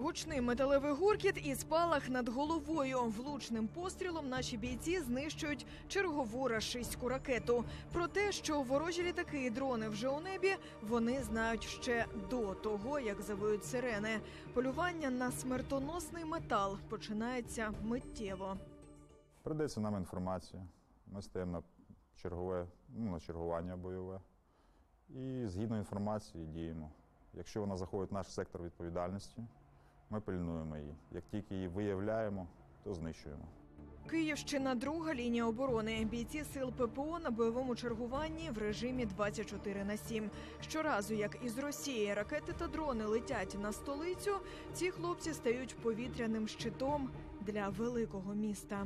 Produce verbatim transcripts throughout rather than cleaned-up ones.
Гучний металевий гуркіт і спалах над головою. Влучним пострілом наші бійці знищують чергову рашистську ракету. Про те, що ворожі літаки і дрони вже у небі, вони знають ще до того, як завиють сирени. Полювання на смертоносний метал починається миттєво. Передається нам інформація. Ми стаємо на чергове, ну, на чергування бойове. І згідно інформації діємо. Якщо вона заходить в наш сектор відповідальності, ми пильнуємо її. Як тільки її виявляємо, то знищуємо. Київщина – друга лінія оборони. Бійці сил ППО на бойовому чергуванні в режимі двадцять чотири на сім. Щоразу, як із Росії ракети та дрони летять на столицю, ці хлопці стають повітряним щитом для великого міста.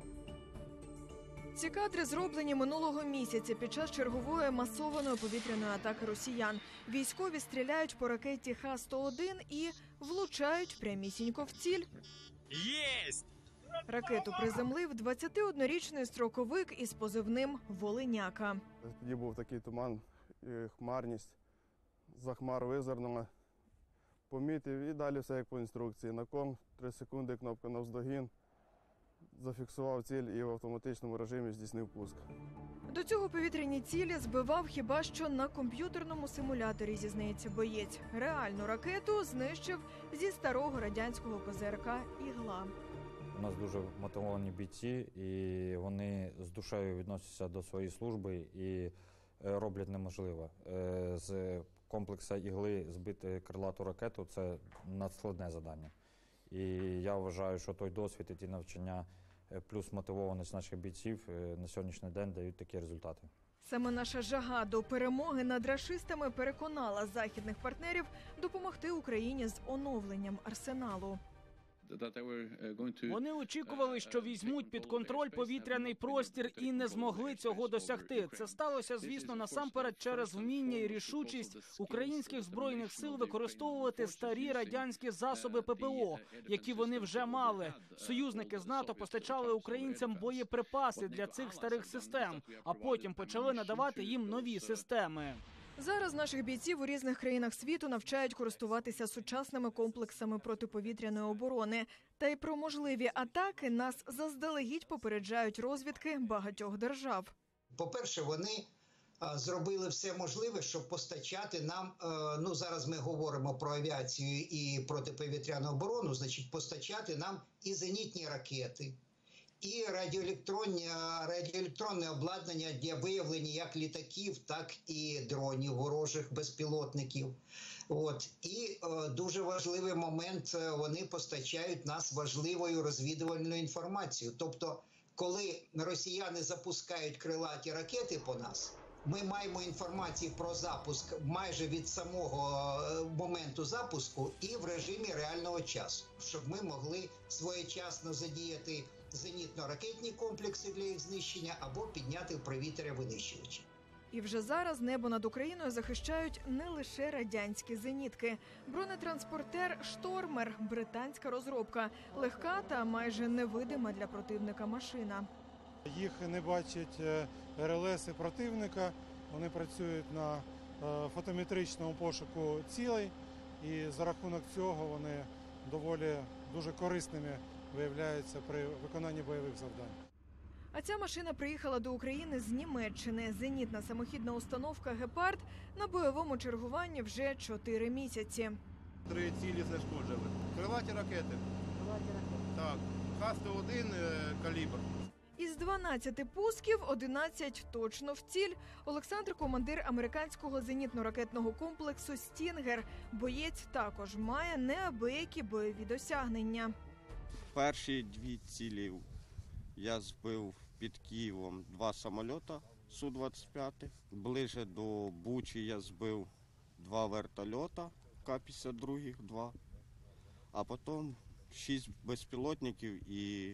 Ці кадри зроблені минулого місяця під час чергової масованої повітряної атаки росіян. Військові стріляють по ракеті Х сто один і влучають прямісінько в ціль. Єсть! Ракету приземлив двадцятиоднорічний строковик із позивним «Волиняка». Тоді був такий туман, хмарність. За хмар визирнула, помітив і далі все як по інструкції. На ком, три секунди, кнопка навздогін. Зафіксував ціль і в автоматичному режимі здійснив пуск. До цього повітряні цілі збивав хіба що на комп'ютерному симуляторі, зізнається боєць. Реальну ракету знищив зі старого радянського ПЗРК «Ігла». У нас дуже мотивовані бійці, і вони з душею відносяться до своєї служби і роблять неможливе. З комплексу «Ігли» збити крилату ракету – це надскладне завдання. І я вважаю, що той досвід і ті навчання, плюс мотивованість наших бійців на сьогоднішній день дають такі результати. Саме наша жага до перемоги над рашистами переконала західних партнерів допомогти Україні з оновленням арсеналу. Вони очікували, що візьмуть під контроль повітряний простір і не змогли цього досягти. Це сталося, звісно, насамперед через вміння і рішучість українських збройних сил використовувати старі радянські засоби ППО, які вони вже мали. Союзники з НАТО постачали українцям боєприпаси для цих старих систем, а потім почали надавати їм нові системи. Зараз наших бійців у різних країнах світу навчають користуватися сучасними комплексами протиповітряної оборони. Та й про можливі атаки нас заздалегідь попереджають розвідки багатьох держав. По-перше, вони зробили все можливе, щоб постачати нам, ну зараз ми говоримо про авіацію і протиповітряну оборону, значить постачати нам і зенітні ракети, і радіоелектронні, радіоелектронне обладнання для виявлення як літаків, так і дронів, ворожих безпілотників. От. І е, дуже важливий момент, вони постачають нас важливою розвідувальною інформацією. Тобто, коли росіяни запускають крилаті ракети по нас, ми маємо інформацію про запуск майже від самого моменту запуску і в режимі реального часу, щоб ми могли своєчасно задіяти зенітно-ракетні комплекси для їх знищення або підняти в повітря винищувачі. І вже зараз небо над Україною захищають не лише радянські зенітки. Бронетранспортер «Штормер» – британська розробка. Легка та майже невидима для противника машина. Їх не бачать ер ел ес противника, вони працюють на фотометричному пошуку цілей, і за рахунок цього вони доволі дуже корисними виявляються при виконанні бойових завдань. А ця машина приїхала до України з Німеччини. Зенітна самохідна установка «Гепард» на бойовому чергуванні вже чотири місяці. Три цілі знешкоджили. Крилаті ракети. Крилаті ракети. Так. Х сто один калібр. Із дванадцяти пусків одинадцять точно в ціль. Олександр – командир американського зенітно-ракетного комплексу «Стінгер». Боєць також має неабиякі бойові досягнення. Перші дві цілі я збив під Києвом два самоліти Су двадцять п'ять. Ближе до Бучі я збив два вертольота Ка п'ятдесят два, два. А потім шість безпілотників і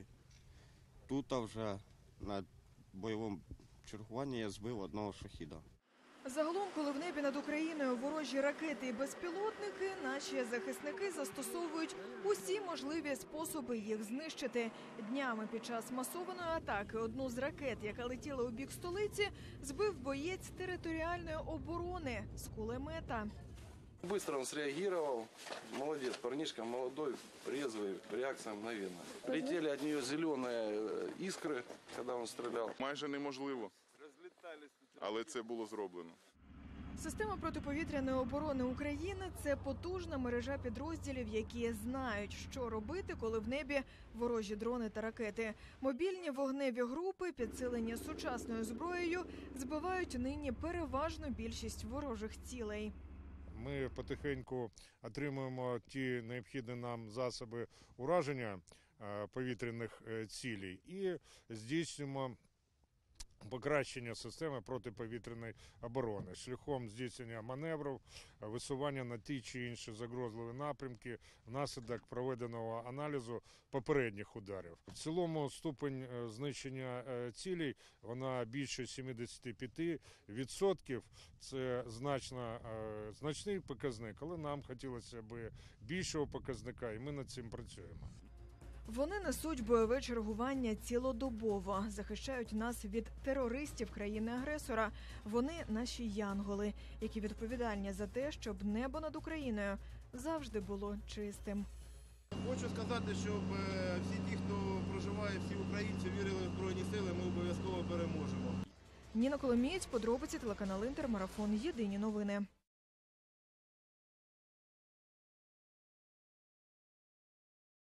тут вже на бойовому чергуванні я збив одного шахіда. Загалом, коли в небі над Україною ворожі ракети і безпілотники, наші захисники застосовують усі можливі способи їх знищити. Днями під час масованої атаки одну з ракет, яка летіла у бік столиці, збив боєць територіальної оборони з кулемета. Быстро он среагировал. Молодец, парнишка молодой, резвый, реакция мгновенная. Летели от нее зеленые искры, когда он стрелял. Майже неможливо, але це було зроблено. Система протиповітряної оборони України – це потужна мережа підрозділів, які знають, що робити, коли в небі ворожі дрони та ракети. Мобільні вогневі групи, підсилені сучасною зброєю, збивають нині переважну більшість ворожих цілей. Ми потихеньку отримуємо ті необхідні нам засоби ураження повітряних цілей і здійснюємо покращення системи протиповітряної оборони шляхом здійснення маневрів, висування на ті чи інші загрозливі напрямки внаслідок проведеного аналізу попередніх ударів. В цілому ступень знищення цілей вона більше сімдесят п'ять відсотків. Це значно, значний показник, але нам хотілося б більшого показника, і ми над цим працюємо. Вони несуть бойове чергування цілодобово, захищають нас від терористів країни-агресора. Вони – наші янголи, які відповідальні за те, щоб небо над Україною завжди було чистим. Хочу сказати, щоб всі ті, хто проживає, всі українці вірили в Збройні Сили, ми обов'язково переможемо. Ніна Коломієць, подробиці, телеканал Інтер, марафон, єдині новини.